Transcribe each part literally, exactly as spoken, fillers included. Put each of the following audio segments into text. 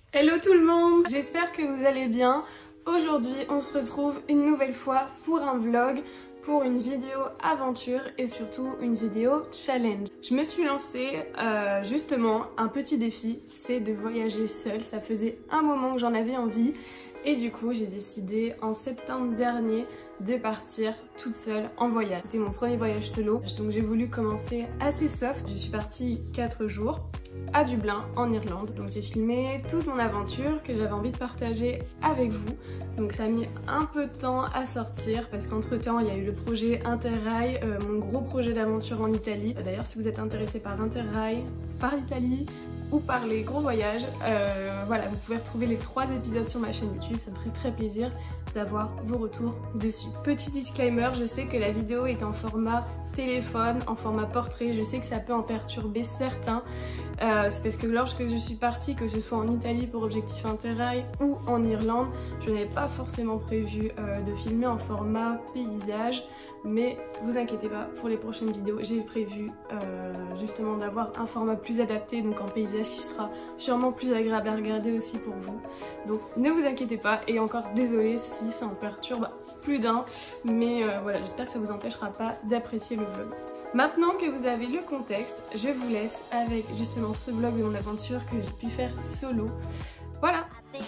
Hello tout le monde, j'espère que vous allez bien. Aujourd'hui on se retrouve une nouvelle fois pour un vlog, pour une vidéo aventure et surtout une vidéo challenge. Je me suis lancée euh, justement un petit défi, c'est de voyager seule. Ça faisait un moment que j'en avais envie et du coup j'ai décidé en septembre dernier de partir toute seule en voyage. C'était mon premier voyage solo, donc j'ai voulu commencer assez soft. Je suis partie quatre jours à Dublin en Irlande, donc j'ai filmé toute mon aventure que j'avais envie de partager avec vous. Donc ça a mis un peu de temps à sortir parce qu'entre temps il y a eu le projet Interrail, euh, mon gros projet d'aventure en Italie. D'ailleurs si vous êtes intéressé par l'Interrail, par l'Italie ou par les gros voyages, euh, voilà, vous pouvez retrouver les trois épisodes sur ma chaîne YouTube, ça me ferait très plaisir d'avoir vos retours dessus. Petit disclaimer, je sais que la vidéo est en format téléphone, en format portrait, je sais que ça peut en perturber certains. Euh, c'est parce que lorsque je suis partie, que ce soit en Italie pour Objectif Interrail ou en Irlande, je n'avais pas forcément prévu euh, de filmer en format paysage. Mais vous inquiétez pas, pour les prochaines vidéos, j'ai prévu euh, justement d'avoir un format plus adapté, donc en paysage qui sera sûrement plus agréable à regarder aussi pour vous. Donc ne vous inquiétez pas, et encore désolée si ça en perturbe plus d'un, mais euh, voilà, j'espère que ça vous empêchera pas d'apprécier le vlog. Maintenant que vous avez le contexte, je vous laisse avec justement ce vlog de mon aventure que j'ai pu faire solo. Voilà.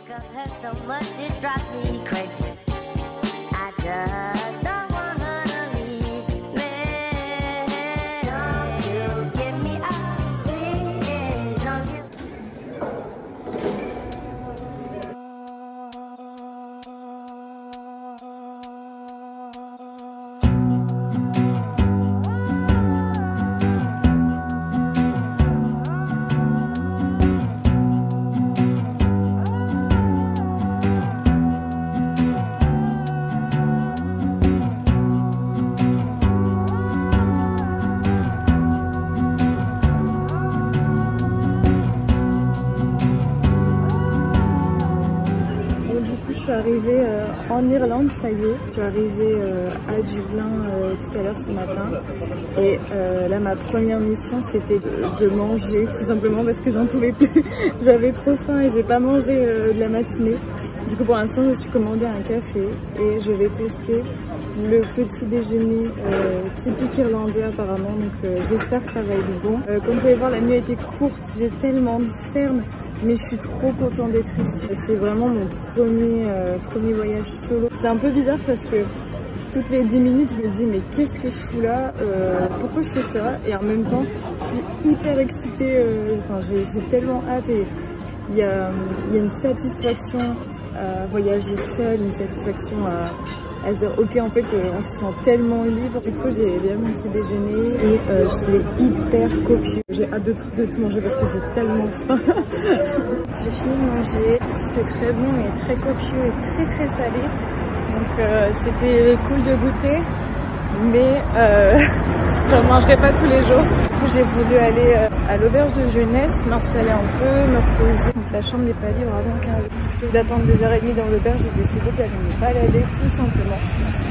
Je suis arrivée euh, en Irlande, ça y est. Je suis arrivée euh, à Dublin euh, tout à l'heure ce matin. Et euh, là, ma première mission, c'était de, de manger, tout simplement parce que j'en pouvais plus. J'avais trop faim et j'ai pas mangé euh, de la matinée. Du coup, pour l'instant, je me suis commandé un café et je vais tester le petit déjeuner euh, typique irlandais apparemment. Donc, euh, j'espère que ça va être bon. Euh, comme vous pouvez voir, la nuit a été courte. J'ai tellement de cernes. Mais je suis trop contente d'être ici. C'est vraiment mon premier, euh, premier voyage solo. C'est un peu bizarre parce que toutes les dix minutes, je me dis mais qu'est-ce que je fous là, euh, pourquoi je fais ça? Et en même temps, je suis hyper excitée. Euh, enfin, j'ai tellement hâte et il y a, y a une satisfaction à voyager seule, une satisfaction à... à se dire ok en fait euh, on se sent tellement libre. Du coup j'ai bien mon petit déjeuner et euh, c'est hyper copieux. J'ai hâte de, de tout manger parce que j'ai tellement faim. J'ai fini de manger, c'était très bon et très copieux et très très salé. Donc euh, c'était cool de goûter, mais euh, j'en mangerai pas tous les jours. Du coup j'ai voulu aller euh, à l'auberge de jeunesse, m'installer un peu, me reposer. Donc la chambre n'est pas libre avant quinze heures. Plutôt d'attendre deux heures trente dans l'auberge, j'ai décidé d'aller me balader tout simplement.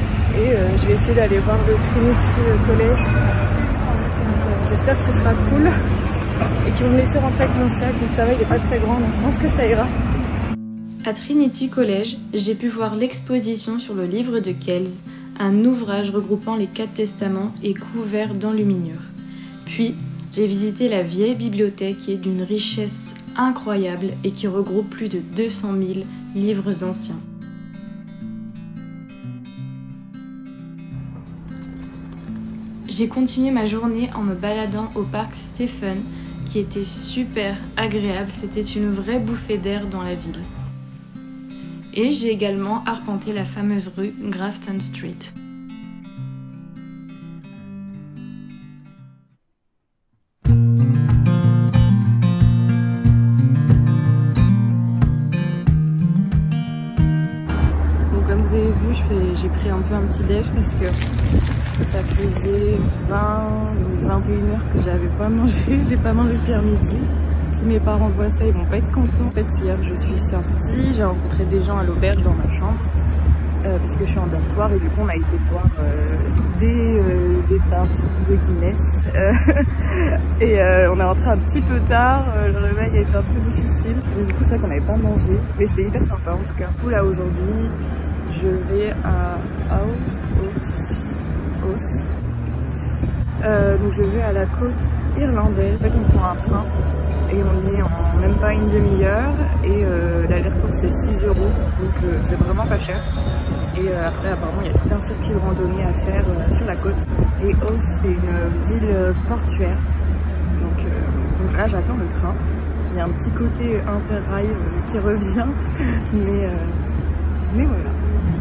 Et euh, je vais essayer d'aller voir le Trinity College. Euh, J'espère que ce sera cool et qu'ils vont me laisser rentrer avec mon sac. Donc ça va, il n'est pas très grand, donc je pense que ça ira. À Trinity College, j'ai pu voir l'exposition sur le livre de Kells, un ouvrage regroupant les quatre testaments et couvert d'enluminure. Puis, j'ai visité la vieille bibliothèque qui est d'une richesse incroyable et qui regroupe plus de deux cent mille livres anciens. J'ai continué ma journée en me baladant au parc Stephen, qui était super agréable, c'était une vraie bouffée d'air dans la ville. Et j'ai également arpenté la fameuse rue Grafton Street. Comme vous avez vu, j'ai pris un peu un petit déj parce que ça faisait vingt ou vingt et une heures que j'avais pas mangé. J'ai pas mangé depuis midi. Si mes parents voient ça, ils vont pas être contents. En fait, hier, je suis sortie, j'ai rencontré des gens à l'auberge dans ma chambre. Euh, parce que je suis en dortoir et du coup on a été boire euh, des, euh, des pintes de Guinness. Euh, et euh, on est rentré un petit peu tard, euh, le réveil a été un peu difficile. Mais du coup c'est vrai qu'on n'avait pas mangé, mais c'était hyper sympa en tout cas. Du coup là aujourd'hui, je vais à Aus, Aus. Euh, donc je vais à la côte irlandaise. En fait on prend un train et on est en même pas une demi-heure et euh, l'aller-retour c'est six euros, donc euh, c'est vraiment pas cher. Et euh, après apparemment il y a tout un circuit de randonnée à faire euh, sur la côte. Et Aus c'est une ville portuaire, donc, euh, donc là j'attends le train. Il y a un petit côté interrail euh, qui revient, mais, euh, mais voilà.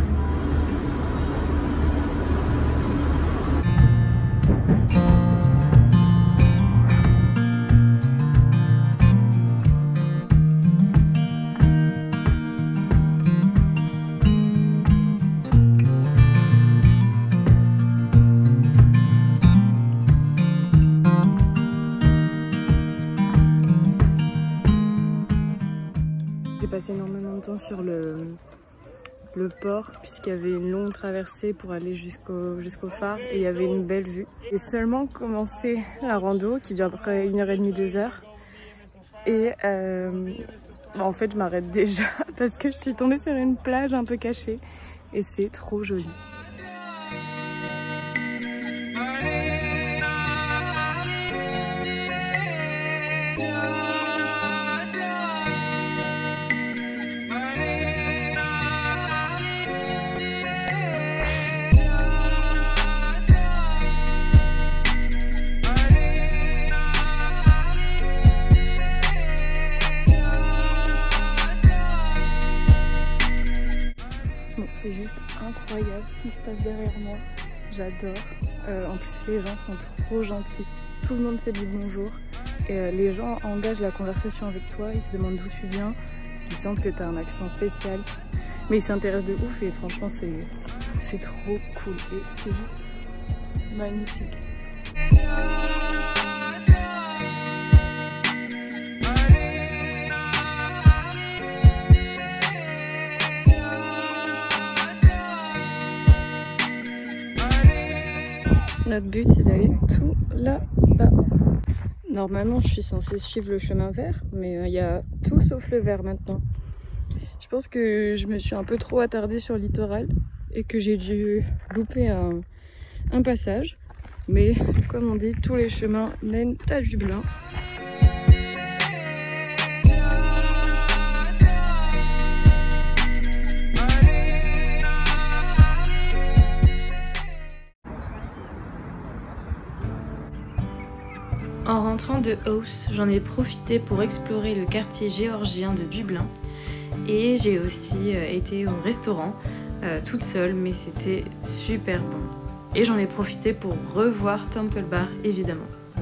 J'ai passé énormément de temps sur le, le port puisqu'il y avait une longue traversée pour aller jusqu'au jusqu'au phare et il y avait une belle vue. J'ai seulement commencé la rando qui dure à peu près une heure et demie, deux heures. Et euh, bah en fait je m'arrête déjà parce que je suis tombée sur une plage un peu cachée et c'est trop joli. C'est juste incroyable ce qui se passe derrière moi, j'adore. Euh, en plus les gens sont trop gentils, tout le monde se dit bonjour et euh, les gens engagent la conversation avec toi, ils te demandent d'où tu viens parce qu'ils sentent que tu as un accent spécial, mais ils s'intéressent de ouf et franchement c'est trop cool et c'est juste magnifique. Notre but c'est d'aller tout là-bas. Normalement je suis censée suivre le chemin vert, mais il euh, y a tout sauf le vert maintenant. Je pense que je me suis un peu trop attardée sur le littoral et que j'ai dû louper un, un passage. Mais comme on dit, tous les chemins mènent à Dublin. En rentrant de Aus, j'en ai profité pour explorer le quartier géorgien de Dublin et j'ai aussi euh, été au restaurant euh, toute seule, mais c'était super bon. Et j'en ai profité pour revoir Temple Bar évidemment.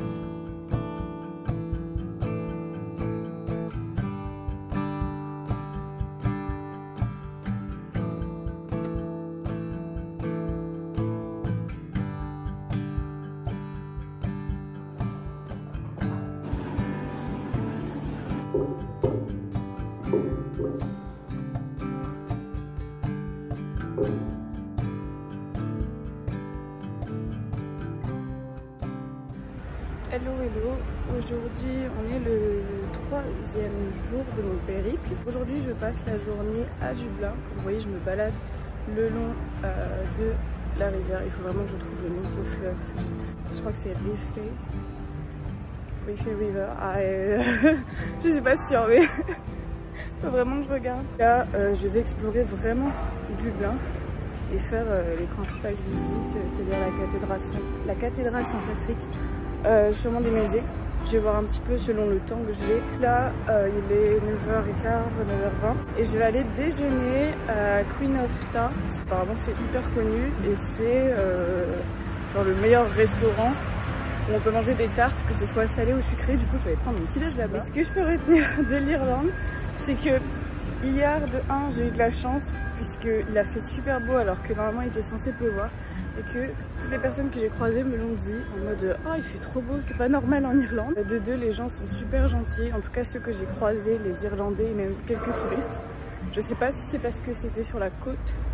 Hello hello, aujourd'hui on est le troisième jour de mon périple. Aujourd'hui je passe la journée à Dublin. Comme vous voyez je me balade le long euh, de la rivière. Il faut vraiment que je trouve le nom de ce fleuve. Je crois que c'est Riffey. Riffey River. Ah, euh, je sais pas sûr mais il faut vraiment que je regarde. Là euh, je vais explorer vraiment Dublin et faire euh, les principales visites, c'est-à-dire la cathédrale, la cathédrale Saint-Patrick. Euh, sûrement des musées. Je vais voir un petit peu selon le temps que j'ai. Là, euh, il est neuf heures quinze, neuf heures vingt. Et je vais aller déjeuner à Queen of Tart. Apparemment, c'est hyper connu et c'est euh, dans le meilleur restaurant où on peut manger des tartes, que ce soit salé ou sucré. Du coup, je vais prendre mon petit déj là-bas. Ce que je peux retenir de l'Irlande, c'est que hier, de un, j'ai eu de la chance puisqu'il a fait super beau alors que normalement, il était censé pleuvoir. Et que toutes les personnes que j'ai croisées me l'ont dit en mode « Ah, oh, il fait trop beau, c'est pas normal en Irlande ». De deux, les gens sont super gentils, en tout cas ceux que j'ai croisés, les Irlandais et même quelques touristes. Je sais pas si c'est parce que c'était sur la côte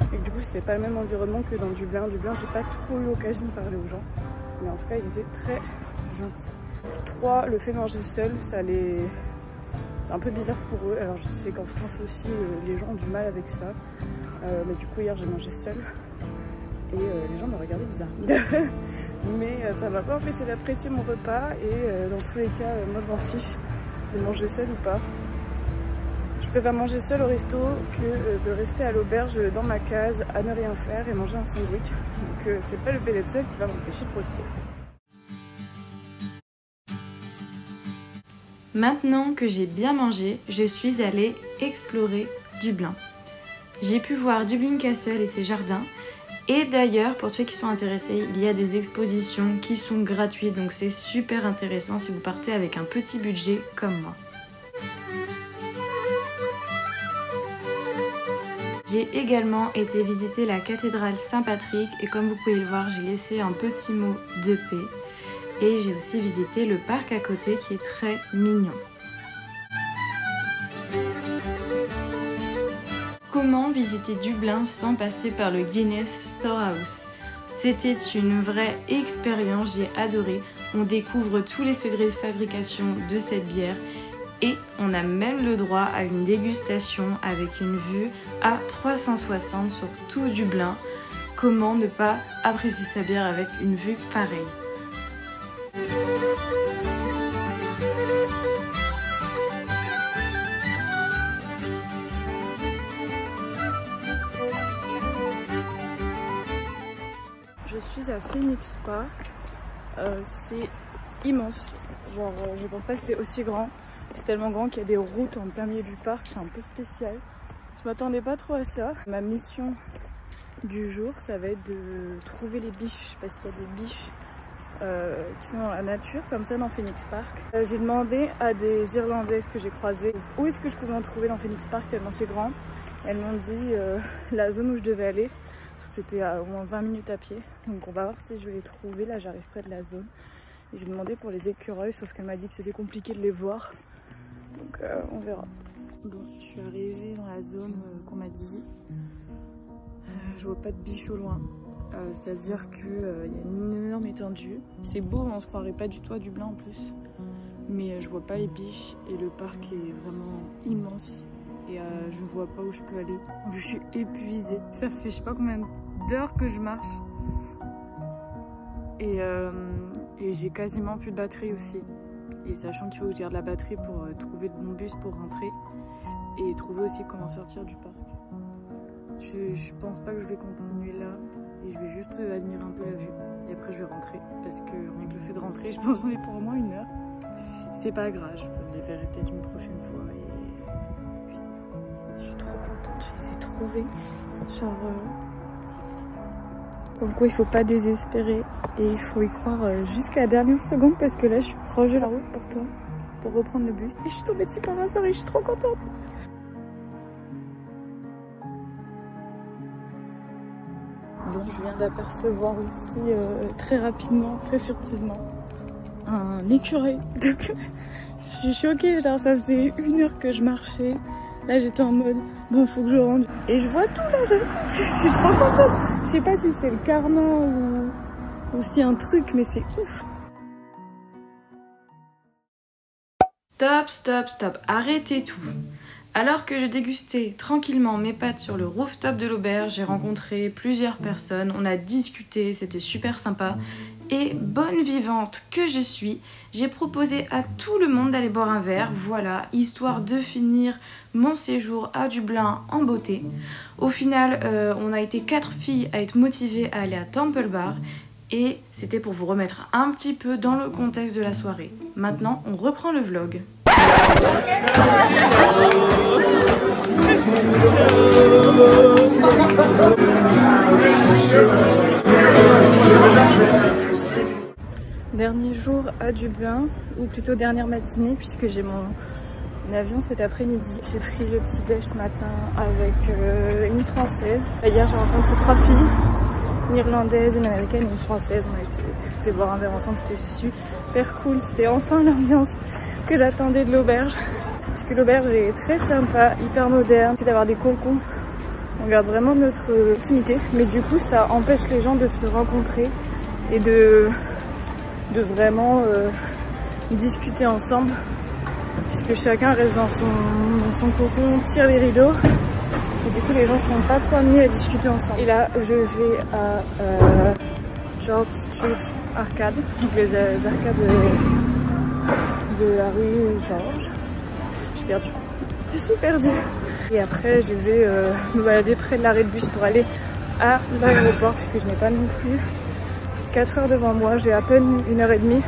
et du coup c'était pas le même environnement que dans Dublin. Dublin, j'ai pas trop eu l'occasion de parler aux gens, mais en tout cas ils étaient très gentils. trois, le fait de manger seul, ça les... c'est un peu bizarre pour eux. Alors je sais qu'en France aussi euh, les gens ont du mal avec ça, euh, mais du coup hier j'ai mangé seul et euh, les gens me regardaient bizarre. Mais euh, ça m'a pas empêché d'apprécier mon repas et euh, dans tous les cas euh, moi je m'en fiche de manger seul ou pas. Je préfère manger seul au resto que euh, de rester à l'auberge dans ma case à ne rien faire et manger un sandwich. Donc euh, c'est pas le fait d'être seul qui va m'empêcher de profiter. Maintenant que j'ai bien mangé, je suis allée explorer Dublin. J'ai pu voir Dublin Castle et ses jardins. Et d'ailleurs, pour ceux qui sont intéressés, il y a des expositions qui sont gratuites, donc c'est super intéressant si vous partez avec un petit budget comme moi. J'ai également été visiter la cathédrale Saint-Patrick et comme vous pouvez le voir, j'ai laissé un petit mot de paix. Et j'ai aussi visité le parc à côté qui est très mignon. Comment visiter Dublin sans passer par le Guinness Storehouse? C'était une vraie expérience, j'ai adoré. On découvre tous les secrets de fabrication de cette bière et on a même le droit à une dégustation avec une vue à trois cent soixante sur tout Dublin. Comment ne pas apprécier sa bière avec une vue pareille? Je suis à Phoenix Park, euh, c'est immense, genre euh, je pense pas que c'était aussi grand, c'est tellement grand qu'il y a des routes en plein milieu du parc, c'est un peu spécial. Je m'attendais pas trop à ça. Ma mission du jour, ça va être de trouver les biches, parce qu'il y a des biches euh, qui sont dans la nature, comme ça dans Phoenix Park. Euh, J'ai demandé à des Irlandaises que j'ai croisées où est-ce que je pouvais en trouver dans Phoenix Park tellement c'est grand. Elles m'ont dit euh, la zone où je devais aller. C'était à au moins vingt minutes à pied, donc on va voir si je vais les trouver. Là j'arrive près de la zone et j'ai demandé pour les écureuils, sauf qu'elle m'a dit que c'était compliqué de les voir, donc euh, on verra. Bon, je suis arrivée dans la zone euh, qu'on m'a dit, euh, je vois pas de biches au loin, euh, c'est à dire qu'il euh, y a une énorme étendue. C'est beau, on se croirait pas du tout à Dublin en plus, mais euh, je vois pas les biches et le parc est vraiment immense. Et euh, je vois pas où je peux aller. Je suis épuisée. Ça fait je sais pas combien d'heures que je marche. Et, euh, et j'ai quasiment plus de batterie aussi. Et sachant qu'il faut que je garde la batterie pour euh, trouver le bon bus pour rentrer. Et trouver aussi comment sortir du parc. Je, je pense pas que je vais continuer là. Et je vais juste euh, admirer un peu la vue. Et après je vais rentrer. Parce que rien que le fait de rentrer, je pense qu'on est pour au moins une heure. C'est pas grave, je les verrai peut-être une prochaine fois. Et... je suis trop contente, je les ai trouvés. Genre, euh, comme quoi il faut pas désespérer et il faut y croire euh, jusqu'à la dernière seconde parce que là je suis proche de la route pourtant pour reprendre le bus. Et je suis tombée dessus par hasard et je suis trop contente. Bon, je viens d'apercevoir aussi euh, très rapidement, très furtivement, un écureuil. Donc je suis choquée, genre ça faisait une heure que je marchais. Là j'étais en mode bon faut que je rentre et je vois tout là, je suis trop contente. Je sais pas si c'est le karma ou, ou si un truc mais c'est ouf. Stop, stop, stop, arrêtez tout. Alors que je dégustais tranquillement mes pâtes sur le rooftop de l'auberge, j'ai rencontré plusieurs personnes, on a discuté, c'était super sympa. Et bonne vivante que je suis, j'ai proposé à tout le monde d'aller boire un verre, voilà, histoire de finir mon séjour à Dublin en beauté. Au final, euh, on a été quatre filles à être motivées à aller à Temple Bar et c'était pour vous remettre un petit peu dans le contexte de la soirée. Maintenant, on reprend le vlog. Dernier jour à Dublin, ou plutôt dernière matinée puisque j'ai mon avion cet après-midi. J'ai pris le petit déj ce matin avec euh, une française. Hier j'ai rencontré trois filles, une irlandaise, une américaine et une française. On a été, été boire un verre ensemble, c'était super cool. C'était enfin l'ambiance que j'attendais de l'auberge. Puisque l'auberge est très sympa, hyper moderne. Il fait d'avoir des cocons On garde vraiment notre intimité, mais du coup ça empêche les gens de se rencontrer et de, de vraiment euh, discuter ensemble, puisque chacun reste dans son, dans son cocon, tire les rideaux, et du coup les gens sont pas trop amenés à discuter ensemble. Et là je vais à euh, George Street Arcade, donc les, les arcades de, de la rue Georges. Je suis perdue, je suis perdue. Et après je vais euh, me balader près de l'arrêt de bus pour aller à l'aéroport, puisque je n'ai pas non plus quatre heures devant moi, j'ai à peine une heure et demie.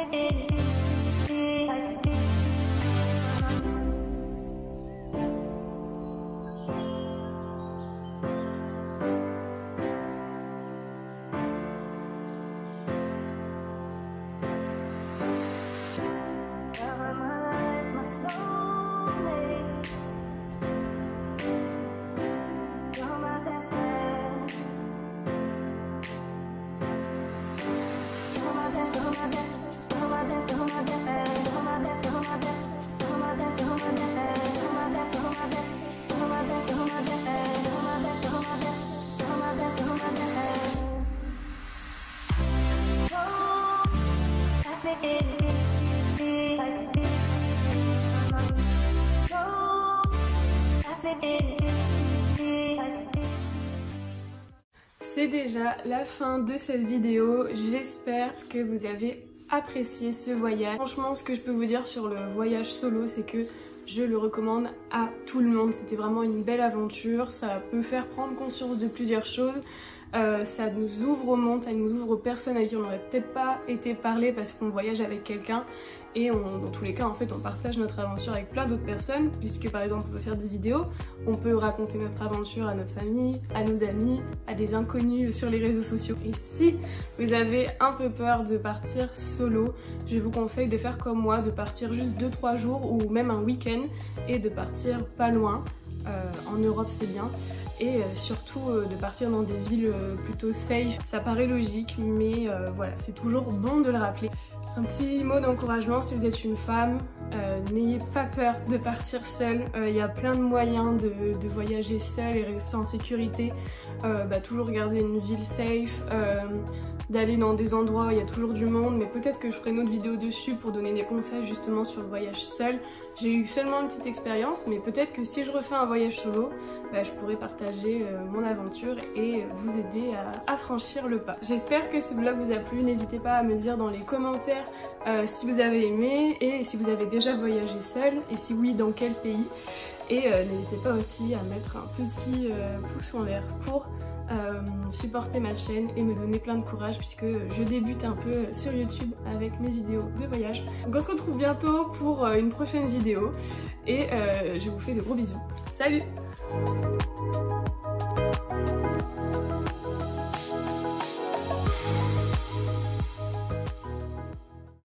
C'est déjà la fin de cette vidéo, j'espère que vous avez apprécié ce voyage. Franchement, ce que je peux vous dire sur le voyage solo, c'est que je le recommande à tout le monde. C'était vraiment une belle aventure, ça peut faire prendre conscience de plusieurs choses. Euh, ça nous ouvre au monde, ça nous ouvre aux personnes à qui on n'aurait peut-être pas été parlé parce qu'on voyage avec quelqu'un, et on, dans tous les cas en fait on partage notre aventure avec plein d'autres personnes, puisque par exemple on peut faire des vidéos, on peut raconter notre aventure à notre famille, à nos amis, à des inconnus sur les réseaux sociaux. Et si vous avez un peu peur de partir solo, je vous conseille de faire comme moi, de partir juste deux trois jours ou même un week-end et de partir pas loin. Euh, en Europe c'est bien. Et surtout de partir dans des villes plutôt safe. Ça paraît logique, mais euh, voilà, c'est toujours bon de le rappeler. Un petit mot d'encouragement si vous êtes une femme, euh, n'ayez pas peur de partir seule. Il euh, y a plein de moyens de, de voyager seule et rester en sécurité. Euh, bah, toujours garder une ville safe, euh, d'aller dans des endroits où il y a toujours du monde, mais peut-être que je ferai une autre vidéo dessus pour donner des conseils justement sur le voyage seul. J'ai eu seulement une petite expérience, mais peut-être que si je refais un voyage solo, bah, je pourrais partager euh, mon aventure et vous aider à, à franchir le pas. J'espère que ce vlog vous a plu, n'hésitez pas à me dire dans les commentaires euh, si vous avez aimé et si vous avez déjà voyagé seul, et si oui, dans quel pays. Et euh, n'hésitez pas aussi à mettre un petit euh, pouce en l'air pour euh, supporter ma chaîne et me donner plein de courage, puisque je débute un peu sur YouTube avec mes vidéos de voyage. Donc on se retrouve bientôt pour euh, une prochaine vidéo et euh, je vous fais de gros bisous. Salut!